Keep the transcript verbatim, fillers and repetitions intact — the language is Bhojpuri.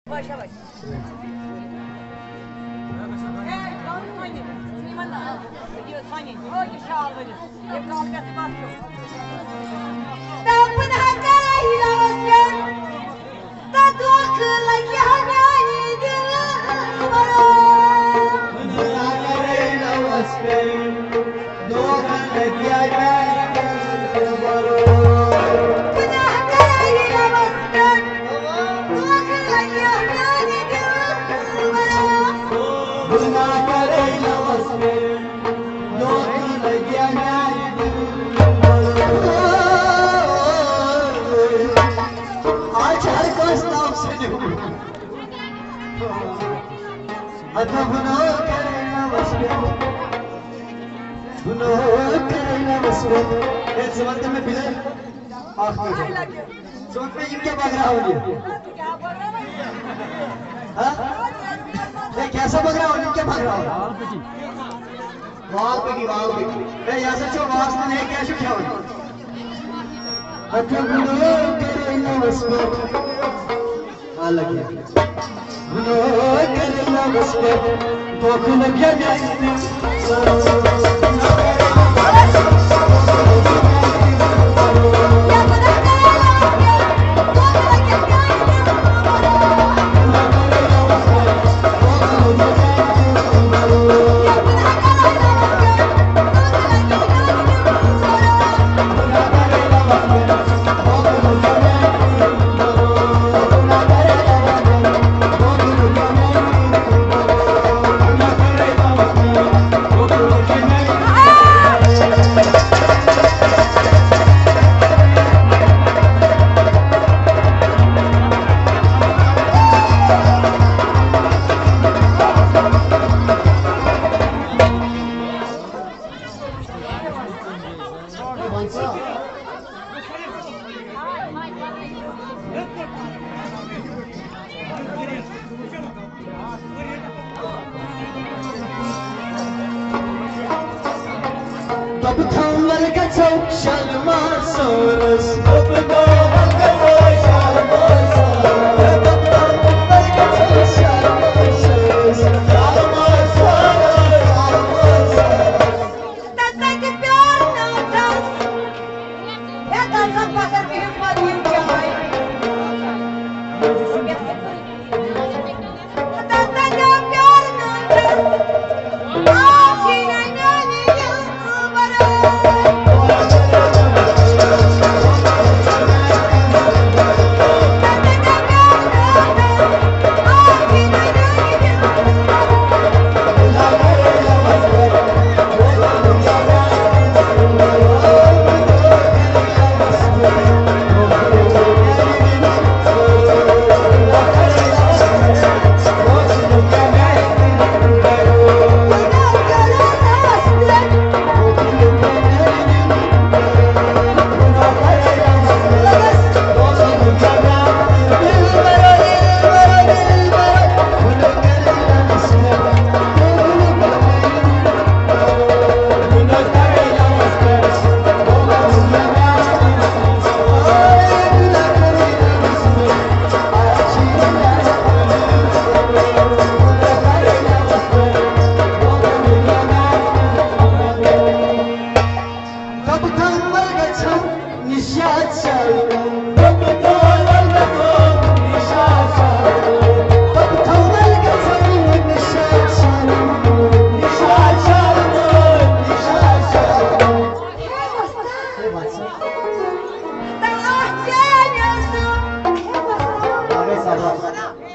Yavaş yavaş. Hey, yavrum hangi? Süleyman da. Gidiyor hangi? Hangi şahane? Hep kavgası basıyor. Tapın hakayla basıyor. Tatu akılla yahmeydi varo. Tapın hakayla basıyor. Doğanla yahmeydi varo. Tapın hakayla basıyor. Akılla yahmeydi varo. Buna karayla basmıyor, doğduğuna gelmedi. Açar kastam seni. Hatta buna karayla basmıyor, buna karayla basmıyor. Evet, समझते में बिले आखिर समझ में इनके बग रहा हो ये हाँ ये कैसा बग रहा हो इनके बग रहा हो वाल पे की वाल पे ये यहाँ से जो वास में है क्या शुक्रिया हो अच्छा बुनो करेला बसमे हाँ लगे बुनो करेला बसमे भूख लग गया Top tonlar geçer şalmar sonrası Top tonlar geçer şalmar sonrası Top tonlar geçer şalmar sonrası Şalmar sonrası şalmar sonrası Tata के प्यार ना था या तसा पकड़ के मरी जाए Tata के प्यार ना था आखी नहीं नहीं Sabah